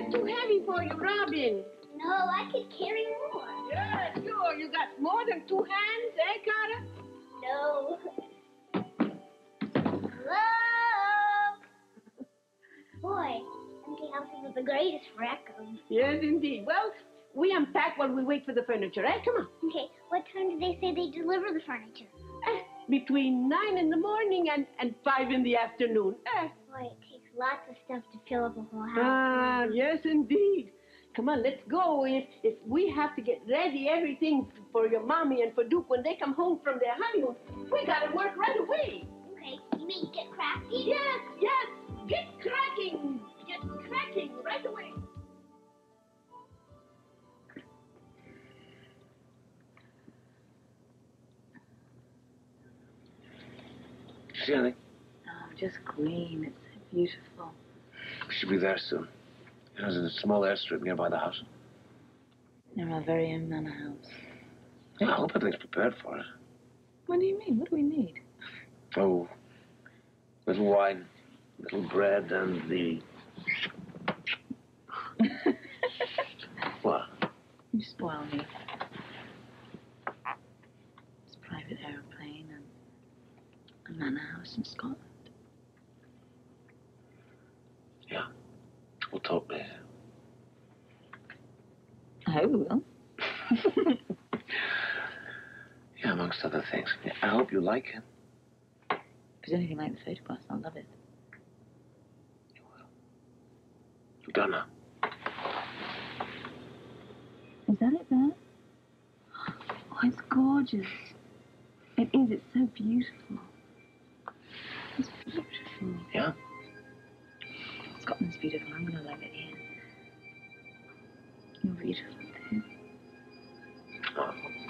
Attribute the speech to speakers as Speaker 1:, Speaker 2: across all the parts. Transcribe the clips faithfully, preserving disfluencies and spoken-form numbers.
Speaker 1: that's too heavy for you, Robin.
Speaker 2: No, I could carry more.
Speaker 1: Yeah, sure. You got more than two hands, eh, Carter?
Speaker 2: No. Hello? Boy, empty houses are the greatest for echoes.
Speaker 1: Yes, indeed. Well, we unpack while we wait for the furniture, eh? Come on.
Speaker 2: Okay, what time do they say they deliver the furniture?
Speaker 1: Eh, between nine in the morning and, and five in the afternoon. Eh.
Speaker 2: Boy, it takes lots of stuff to fill up a whole house.
Speaker 1: Ah, yes, indeed. Come on, let's go. If, if we have to get ready everything for your mommy and for Duke when they come home from their honeymoon, we gotta work right away.
Speaker 2: Okay, you mean get crafty?
Speaker 1: Yes, yes. Get cracking. Get cracking right away.
Speaker 3: See anything?
Speaker 4: Oh, just green. It's so beautiful.
Speaker 3: We should be there soon. There's a small airstrip nearby the house.
Speaker 4: Near our very own manor house.
Speaker 3: Yeah, I hope everything's prepared for it.
Speaker 4: What do you mean? What do we need?
Speaker 3: Oh, little wine, little bread, and the... What?
Speaker 4: You spoil me. It's a private aeroplane and a manor house in Scotland.
Speaker 3: Yeah. We'll talk later.
Speaker 4: I hope we will.
Speaker 3: Yeah, amongst other things. I hope you like it.
Speaker 4: If it's anything like the photographs, I'll love it.
Speaker 3: You will. You done now?
Speaker 4: Is that it there? Oh, it's gorgeous. It is. It's so beautiful. It's beautiful.
Speaker 3: Yeah?
Speaker 4: Scotland's beautiful. I'm going to love it here. You're beautiful, too.
Speaker 3: Oh.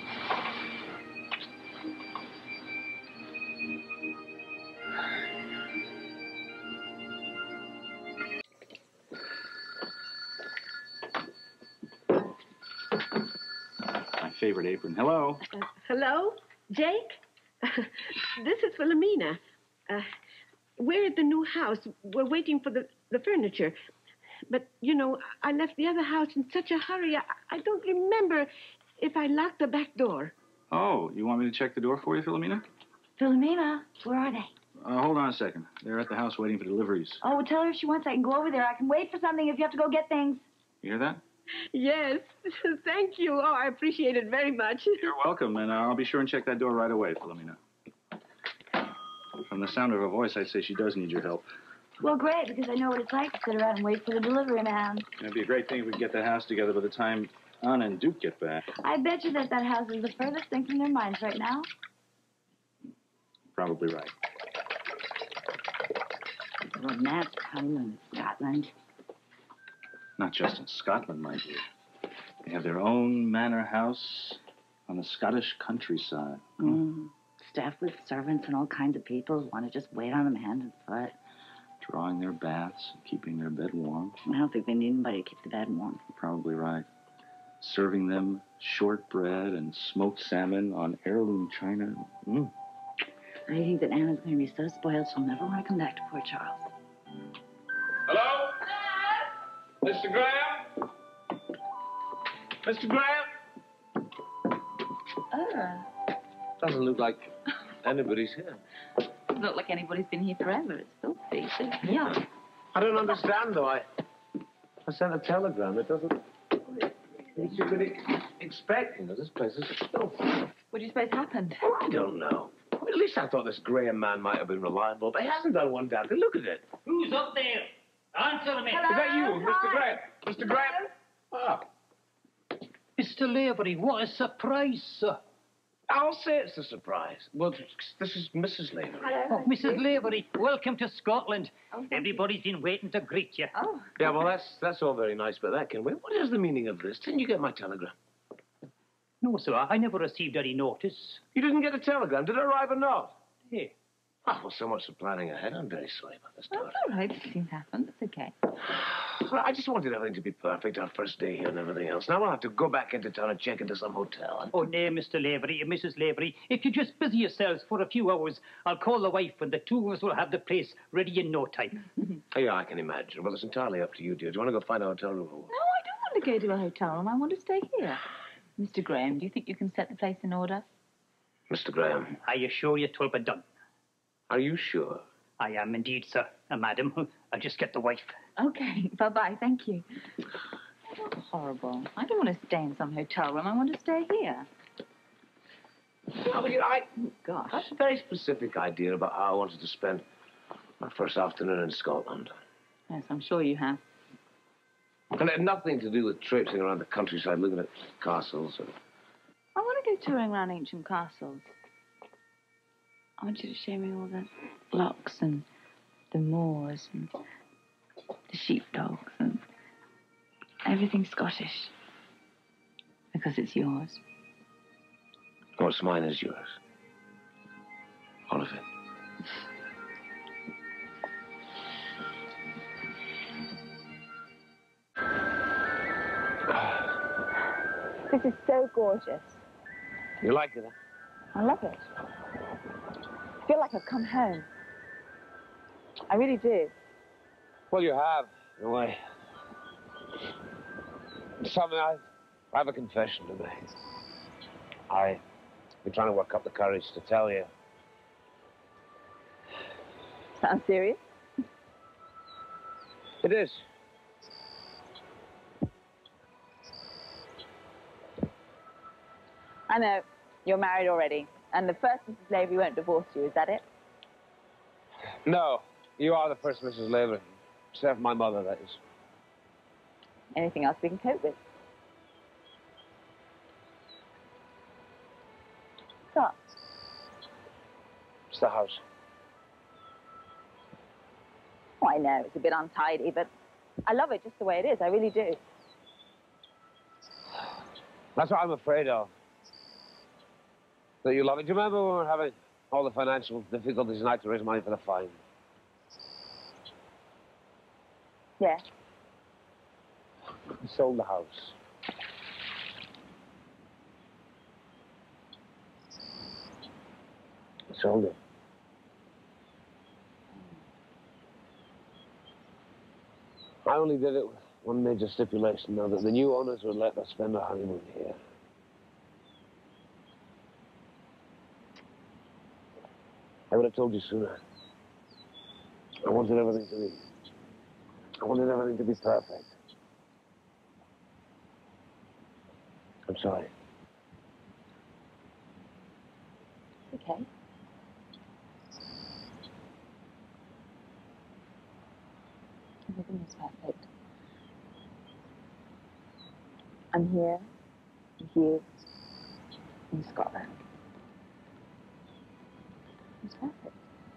Speaker 5: My favorite apron. Hello.
Speaker 1: Uh, hello, Jake? This is Philomena. Uh, we're at the new house. We're waiting for the, the furniture. But, you know, I left the other house in such a hurry. I, I don't remember if I locked the back door.
Speaker 5: Oh, you want me to check the door for you, Philomena?
Speaker 4: Philomena, where are they?
Speaker 5: Uh, hold on a second. They're at the house waiting for deliveries.
Speaker 4: Oh, well, tell her if she wants I can go over there. I can wait for something if you have to go get things.
Speaker 5: You hear that?
Speaker 1: Yes, thank you. Oh, I appreciate it very much.
Speaker 5: You're welcome, and I'll be sure and check that door right away, Philomena. From the sound of her voice, I'd say she does need your help.
Speaker 4: Well, great, because I know what it's like to sit around and wait for the delivery man.
Speaker 5: It'd be a great thing if we could get the house together by the time Anna and Duke get back.
Speaker 4: I bet you that that house is the furthest thing from their minds right now.
Speaker 5: Probably right.
Speaker 4: Romance honeymoon in Scotland.
Speaker 5: Not just in Scotland, my dear. They have their own manor house on the Scottish countryside.
Speaker 4: Mm. Staffed with servants and all kinds of people who want to just wait on them hand and foot.
Speaker 5: Drawing their baths and keeping their bed warm.
Speaker 4: I don't think they need anybody to keep the bed warm.
Speaker 5: You're probably right. Serving them shortbread and smoked salmon on heirloom china. Mm.
Speaker 4: I think that Anna's going to be so spoiled she'll never want to come back to Port Charles.
Speaker 3: Hello? Mister Graham? Mister Graham?
Speaker 4: Oh.
Speaker 3: Doesn't look like anybody's here.
Speaker 4: Doesn't look like anybody's been here forever. It's filthy. It's so yuck.
Speaker 3: I don't understand, though. I, I sent a telegram. It doesn't... You should be expecting that this place is filthy.
Speaker 4: What do you suppose happened?
Speaker 3: Oh, I don't know. Well, at least I thought this Graham man might have been reliable, but he hasn't done one damn thing. Look at it.
Speaker 6: Who's up there? Answer me.
Speaker 3: Is that you, Mister Graham? Mister Graham? Ah.
Speaker 6: Mister Lavery, what a surprise, sir.
Speaker 3: I'll say it's a surprise. Well, this is Missus Lavery.
Speaker 6: Oh, Missus Lavery, welcome to Scotland. Everybody's been waiting to greet you.
Speaker 4: Oh.
Speaker 3: Yeah, well, that's that's all very nice, but that can wait. What is the meaning of this? Didn't you get my telegram?
Speaker 6: No, sir, I never received any notice.
Speaker 3: You didn't get a telegram? Did it arrive or not?
Speaker 6: Hey.
Speaker 3: Oh, well, so much for planning ahead. I'm very sorry about this,
Speaker 4: That's all right. These things happen. That's okay.
Speaker 3: Well, I just wanted everything to be perfect, our first day here and everything else. Now I'll have to go back into town and check into some hotel. And...
Speaker 6: Oh, nay, Mister Lavery, Missus Lavery, if you just busy yourselves for a few hours, I'll call the wife and the two of us will have the place ready in no time.
Speaker 3: Oh, yeah, I can imagine. Well, it's entirely up to you, dear. Do you want to go find a hotel room?
Speaker 4: No, I don't want to go to a hotel room. I want to stay here. Mister Graham, do you think you can set the place in order?
Speaker 3: Mister Graham.
Speaker 6: I assure you 'twill be done.
Speaker 3: Are you sure?
Speaker 6: I am indeed, sir. Uh, madam, I'll just get the wife.
Speaker 4: Okay, bye-bye. Thank you. Oh, horrible. I don't want to stay in some hotel room. I want to stay here.
Speaker 3: Oh, you know, I,
Speaker 4: Oh, gosh.
Speaker 3: I have a very specific idea about how I wanted to spend my first afternoon in Scotland.
Speaker 4: Yes, I'm sure you have.
Speaker 3: And it had nothing to do with traipsing around the countryside looking at castles. Or...
Speaker 4: I want to go touring around ancient castles. I want you to show me all the locks and the moors and the sheepdogs and everything Scottish. Because it's yours.
Speaker 3: What's mine is yours. All of it.
Speaker 4: This is so gorgeous.
Speaker 3: You like it, huh?
Speaker 4: I love it. I feel like I've come home. I really do.
Speaker 3: Well, you have, in a way. Something I, I have a confession to make. I've been trying to work up the courage to tell you.
Speaker 4: Sounds serious?
Speaker 3: It is.
Speaker 4: I know. You're married already. And the first Missus Lavery won't divorce you, is that it?
Speaker 3: No, you are the first Missus Lavery. Except my mother, that is.
Speaker 4: Anything else we can cope with? Stop.
Speaker 3: It's the house.
Speaker 4: Oh, I know, it's a bit untidy, but I love it just the way it is. I really do.
Speaker 3: That's what I'm afraid of. That you love it. Do you remember when we were having all the financial difficulties and I had to raise money for the fine?
Speaker 4: Yeah.
Speaker 3: We sold the house. We sold it. I only did it with one major stipulation, though, that the new owners would let us spend our honeymoon here. I would have told you sooner. I wanted everything to be... I wanted everything to be perfect. I'm sorry.
Speaker 4: Okay. Everything is perfect. I'm here with you in Scotland. It's perfect.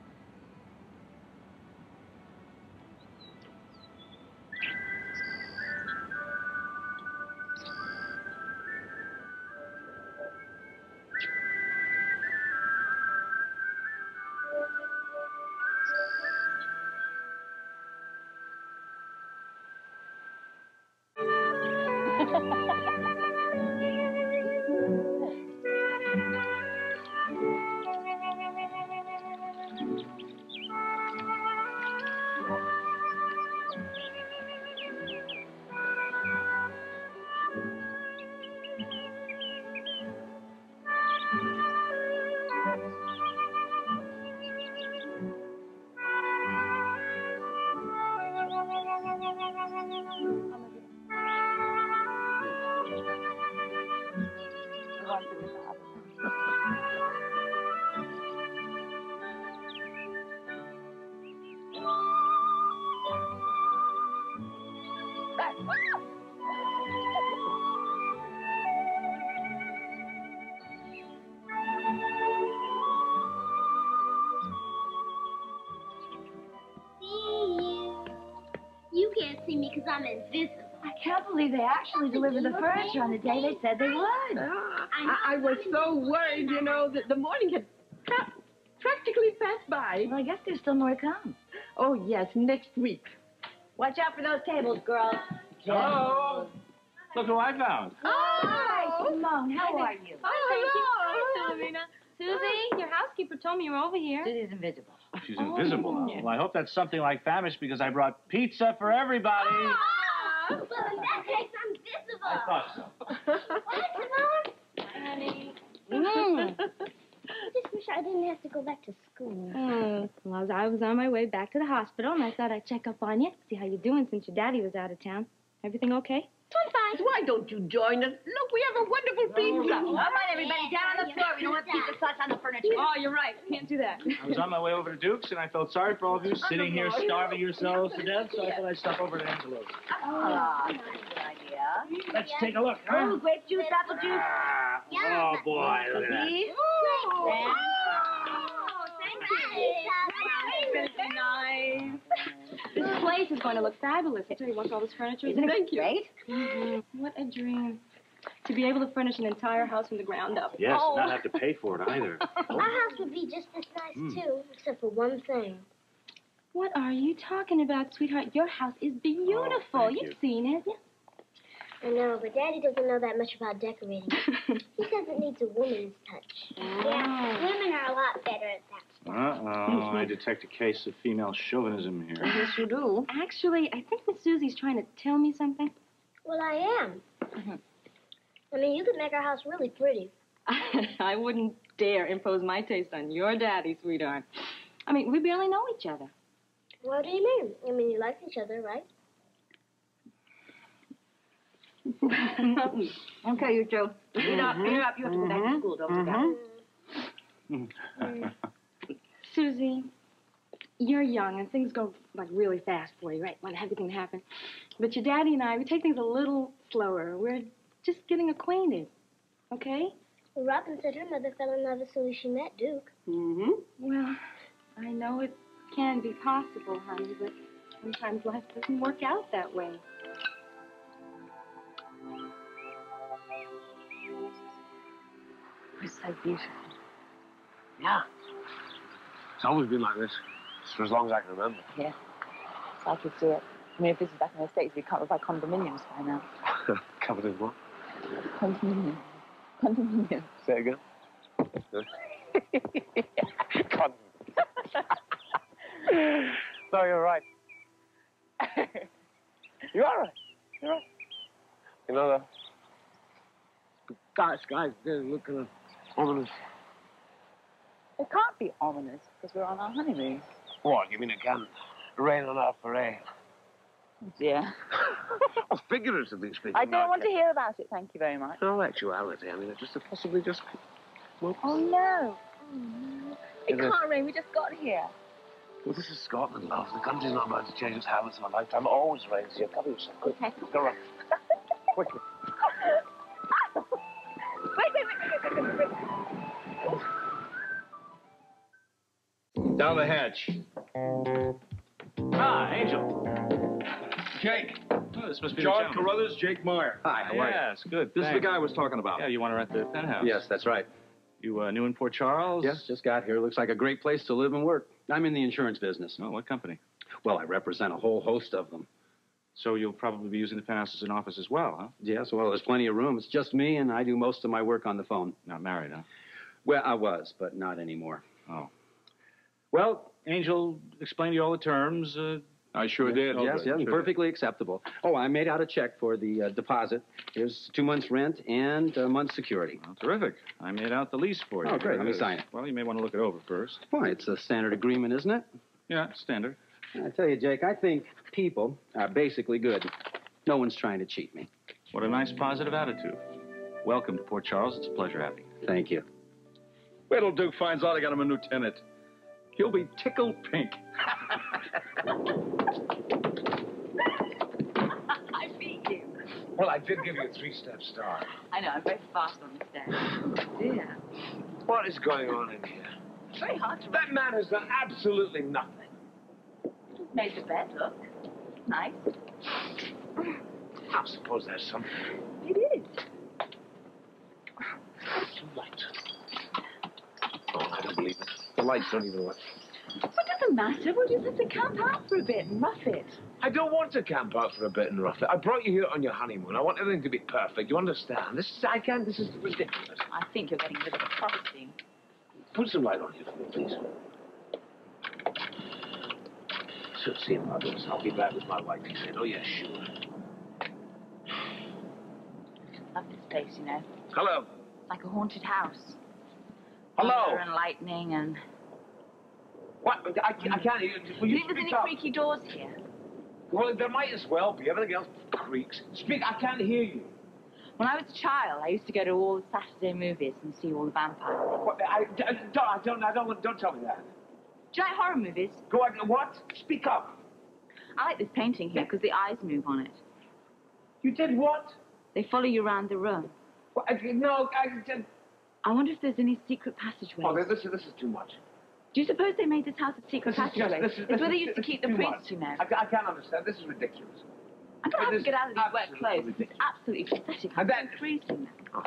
Speaker 2: You can't see me because I'm invisible.
Speaker 7: I can't believe they actually delivered the furniture on the day they said they would.
Speaker 1: Ah, I, I was so worried, you know, that the morning had pra- practically passed by.
Speaker 7: Well, I guess there's still more to come.
Speaker 1: Oh, yes, next week.
Speaker 7: Watch out for those tables, girls.
Speaker 5: Hello. Look who I found.
Speaker 7: Oh, hi, Simone. How are you?
Speaker 1: Oh, hello.
Speaker 8: Hi, Philomena. Susie, your housekeeper told me you were over here.
Speaker 7: It is invisible.
Speaker 5: she's
Speaker 4: Oh,
Speaker 5: invisible.
Speaker 4: yeah.
Speaker 5: Well, I hope that's something like famished because I brought pizza for everybody.
Speaker 2: Oh, well, in that case, I'm visible.
Speaker 5: I thought so.
Speaker 2: What, Simone?
Speaker 7: Honey.
Speaker 2: Mm. I just wish I didn't have to go back to school.
Speaker 7: Oh, well, I was on my way back to the hospital, and I thought I'd check up on you, see how you're doing since your daddy was out of town. Everything okay?
Speaker 1: Doing fine. Why don't you join us? Look, we have a wonderful pizza.
Speaker 7: All right, everybody, down on the floor. We don't want pizza sauce on the furniture. Oh, you're right. Can't do that.
Speaker 5: I was on my way over to Duke's, and I felt sorry for all of you sitting here starving yourselves to death, so I thought I'd stop over to Angelo's.
Speaker 7: Oh, that's a good idea.
Speaker 5: Let's take a look, huh?
Speaker 7: Oh, grape juice, apple juice.
Speaker 5: Ah, oh, boy, look at that.
Speaker 7: Oh,
Speaker 2: Thank you.
Speaker 7: nice. This place is going to look fabulous. I tell you, once all this furniture is in it.
Speaker 1: Thank you.
Speaker 7: Great. Mm-hmm. What a dream. To be able to furnish an entire house from the ground up.
Speaker 5: Yes,
Speaker 7: Oh.
Speaker 5: not have to pay for it either.
Speaker 2: Our house would be just as nice,
Speaker 5: Mm.
Speaker 2: too, except for one thing.
Speaker 7: What are you talking about, sweetheart? Your house is beautiful.
Speaker 5: thank
Speaker 7: You've
Speaker 5: you.
Speaker 7: seen it.
Speaker 2: I know, but Daddy doesn't know that much about decorating. He says it needs a woman's touch. Yeah, women are a lot better at that stuff.
Speaker 5: Uh-oh, I detect a case of female chauvinism here.
Speaker 7: Yes, you do. Actually, I think Miss Susie's trying to tell me something.
Speaker 2: Well, I am. I mean, you could make our house really pretty.
Speaker 7: I wouldn't dare impose my taste on your daddy, sweetheart. I mean, we barely know each other.
Speaker 2: What do you mean? I mean, you like each other, right?
Speaker 7: Okay, you two. Get up, get up. You have to go back to school, don't forget. Susie, you're young and things go, like, really fast for you, right? Want everything to happen. But your daddy and I, we take things a little slower. We're just getting acquainted, okay?
Speaker 2: Well, Robin said her mother fell in love as soon as she met Duke.
Speaker 1: Mm-hmm.
Speaker 7: Well, I know it can be possible, honey, but sometimes life doesn't work out that way.
Speaker 4: It's so beautiful.
Speaker 3: Yeah. It's always been like this for as long as I can remember.
Speaker 4: Yeah. So I could see it. I mean, if this is back in the States, we can't buy condominiums by now.
Speaker 3: Covered in what?
Speaker 4: Condominiums. Condominiums.
Speaker 3: Say it again. Con- no, you're right. You are right. You're right. You know, the, the dark skies, they're looking ominous.
Speaker 4: It can't be ominous because we're on our honeymoon.
Speaker 3: What? You mean it can't rain on our parade?
Speaker 4: Yeah.
Speaker 3: Well, figuratively speaking.
Speaker 4: I don't
Speaker 3: not
Speaker 4: want to hear about it, thank you very much.
Speaker 3: No actuality. I mean, it's just a possibly just. Well,
Speaker 4: Oh, no. It
Speaker 3: Is it?
Speaker 4: can't rain, we just got here.
Speaker 3: well, this is Scotland, love. The country's not about to change its habits in a lifetime. It always rains here. Cover yourself. Quick.
Speaker 4: Okay.
Speaker 3: Go on. Quickly.
Speaker 4: Wait, wait, wait, wait, wait, wait, wait.
Speaker 8: Down the hatch.
Speaker 5: Ah, Angel.
Speaker 8: Jake.
Speaker 5: Oh, this must be
Speaker 8: John
Speaker 5: the gentleman.
Speaker 8: Carruthers, Jake Meyer.
Speaker 9: Hi, how are you?
Speaker 5: Yes, good.
Speaker 8: This is the
Speaker 5: thanks.
Speaker 8: guy I was talking about.
Speaker 5: Yeah, you want to rent the penthouse?
Speaker 9: Yes, that's right.
Speaker 5: You uh, new in Port Charles?
Speaker 9: Yes, just got here. Looks like a great place to live and work. I'm in the insurance business.
Speaker 5: Oh, what company?
Speaker 9: Well, I represent a whole host of them.
Speaker 5: So you'll probably be using the penthouse as an office as well, huh?
Speaker 9: Yes, well, there's plenty of room. It's just me, and I do most of my work on the phone.
Speaker 5: Not married, huh?
Speaker 9: Well, I was, but not anymore.
Speaker 5: Oh. Well, Angel explained to you all the terms. Uh,
Speaker 8: I sure did.
Speaker 5: Oh,
Speaker 9: yes,
Speaker 5: good.
Speaker 9: yes,
Speaker 5: Sure did.
Speaker 9: perfectly acceptable. Oh, I made out a check for the uh, deposit. Here's two months' rent and a month's security.
Speaker 5: Well, terrific. I made out the lease for you.
Speaker 9: Oh, great.
Speaker 5: Here
Speaker 9: Let me
Speaker 5: is.
Speaker 9: sign it.
Speaker 5: Well, you may want to look it over first.
Speaker 9: Why, it's a standard agreement, isn't it?
Speaker 5: Yeah, standard.
Speaker 9: I tell you, Jake, I think people are basically good. No one's trying to cheat me.
Speaker 5: What a nice positive attitude. Welcome to Port Charles. It's a pleasure having you.
Speaker 9: Thank you.
Speaker 8: Wait till Duke finds out I got him a new tenant. He'll be tickled pink.
Speaker 4: I beat you.
Speaker 3: Well, I did give you a three-step start.
Speaker 4: I know, I'm very fast on this day. Oh, dear.
Speaker 3: What is going on in here?
Speaker 4: It's very hard to
Speaker 3: That man has done absolutely nothing.
Speaker 4: make the bed look nice.
Speaker 3: I suppose there's something.
Speaker 4: It is.
Speaker 3: Light. Oh, I don't believe it. The lights don't even work.
Speaker 4: What doesn't matter? We'll just have to camp out for a bit and rough it.
Speaker 3: I don't want to camp out for a bit and rough it. I brought you here on your honeymoon. I want everything to be perfect. You understand? This is, I can't, this is ridiculous.
Speaker 4: I think you're getting rid of the property.
Speaker 3: Put some light on here for me, please. should see about this. I'll be back with my wife, he said. Oh, yeah, sure.
Speaker 4: Love this place, you know.
Speaker 3: Hello.
Speaker 4: It's like a haunted house.
Speaker 3: Hello.
Speaker 4: Thunder and lightning and...
Speaker 3: What? I, I can't hear you. Will
Speaker 4: Do
Speaker 3: you
Speaker 4: you think there's
Speaker 3: speak
Speaker 4: any
Speaker 3: up?
Speaker 4: creaky doors here?
Speaker 3: Well, there might as well be. Everything else creaks. Speak. I can't hear you.
Speaker 4: When I was a child, I used to go to all the Saturday movies and see all the vampires.
Speaker 3: What? I, I, don't, I don't. I don't. Don't tell me that.
Speaker 4: Do you like horror movies?
Speaker 3: Go on. What? Speak up.
Speaker 4: I like this painting here because the eyes move on it.
Speaker 3: You did what?
Speaker 4: They follow you around the room.
Speaker 3: What? I, no. I did.
Speaker 4: I wonder if there's any secret passageways.
Speaker 3: Oh, this, this is too much.
Speaker 4: Do you suppose they made this house a secret
Speaker 3: This is just,
Speaker 4: passageway?
Speaker 3: this is,
Speaker 4: It's
Speaker 3: this
Speaker 4: where they
Speaker 3: is-
Speaker 4: used to
Speaker 3: this
Speaker 4: keep
Speaker 3: is
Speaker 4: the
Speaker 3: too
Speaker 4: priests,
Speaker 3: much.
Speaker 4: you know.
Speaker 3: I, I can't understand. This is ridiculous.
Speaker 4: I'm going to have to
Speaker 3: It
Speaker 4: get
Speaker 3: is
Speaker 4: out of these wet
Speaker 3: absolutely
Speaker 4: clothes. It's
Speaker 3: ridiculous.
Speaker 4: absolutely pathetic. I'm
Speaker 3: And then-
Speaker 4: so freezing now.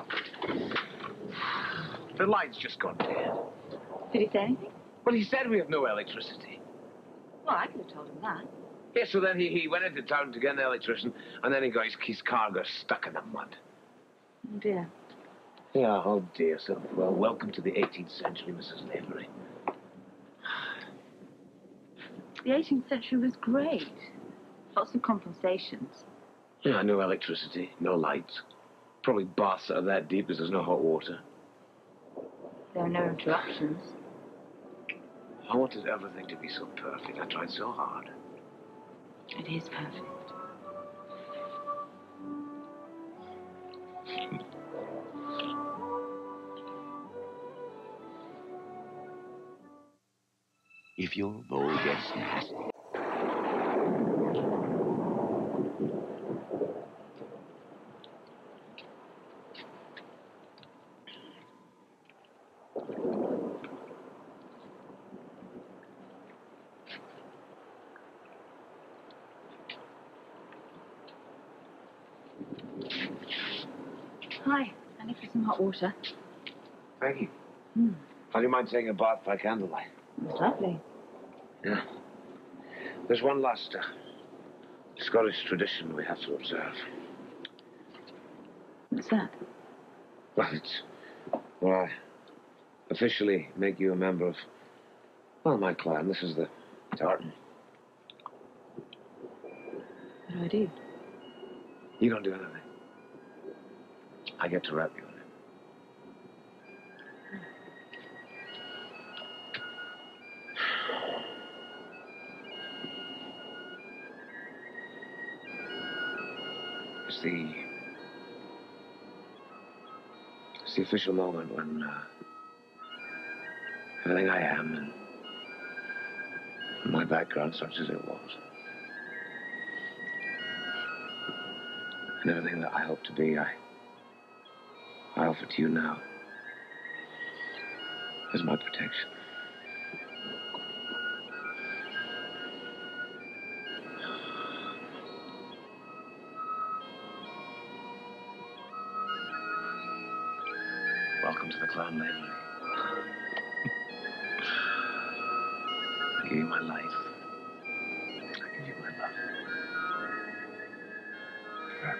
Speaker 3: The light's just gone dead.
Speaker 4: Did he say anything?
Speaker 3: Well, he said we have no electricity.
Speaker 4: Well, I could have told him that.
Speaker 3: Yeah, so then he, he went into town to get an electrician, and then he got his, his car got stuck in the mud.
Speaker 4: Oh, dear.
Speaker 3: Yeah, oh dear. So, well, welcome to the eighteenth century, Missus Lavery.
Speaker 4: The eighteenth century was great. Lots of compensations.
Speaker 3: Yeah, no electricity, no lights. Probably baths that are that deep because there's no hot water.
Speaker 4: There were no interruptions.
Speaker 3: I wanted everything to be so perfect. I tried so hard.
Speaker 4: It is perfect.
Speaker 10: If your bowl gets nasty.
Speaker 4: Hi, I need for some hot water.
Speaker 3: Thank you.
Speaker 4: Hmm.
Speaker 3: How do you mind taking a bath by candlelight?
Speaker 4: It's lovely.
Speaker 3: Yeah. There's one last uh, Scottish tradition we have to observe.
Speaker 4: What's that?
Speaker 3: Well, it's... Well, I officially make you a member of... Well, my clan. This is the tartan.
Speaker 4: What do I do?
Speaker 3: You don't do anything. I get to wrap you in it. It's the... It's the official moment when uh, everything I am and my background, such as it was, and everything that I hope to be, I, I offer to you now as my protection. Welcome to the clan, Lavery. I give you my life. I give you my love. Forever.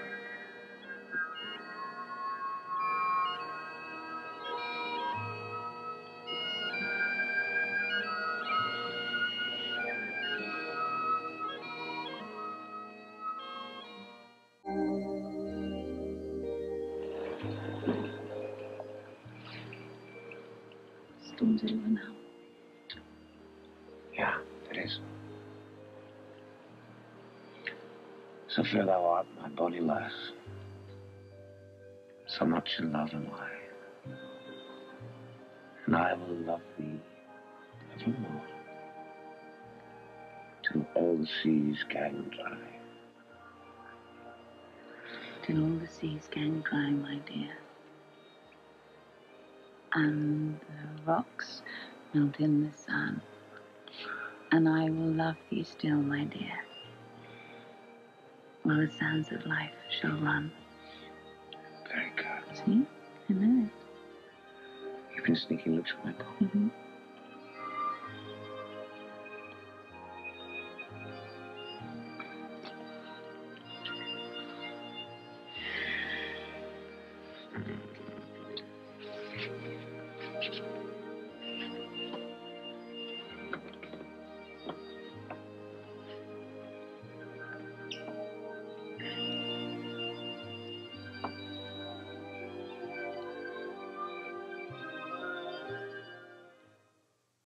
Speaker 4: Storm's over now.
Speaker 3: Yeah, it is. So fair thou art, my bonny lass. So much in love am I. And I will love thee evermore. Till all the seas gang dry.
Speaker 4: Till all the seas gang dry, my dear. And the rocks melt in the sun. And I will love thee still, my dear. While the sands of life shall run.
Speaker 3: Very good.
Speaker 4: See? I know it.
Speaker 3: You've been sneaking looks at my book.
Speaker 4: Mm-hmm.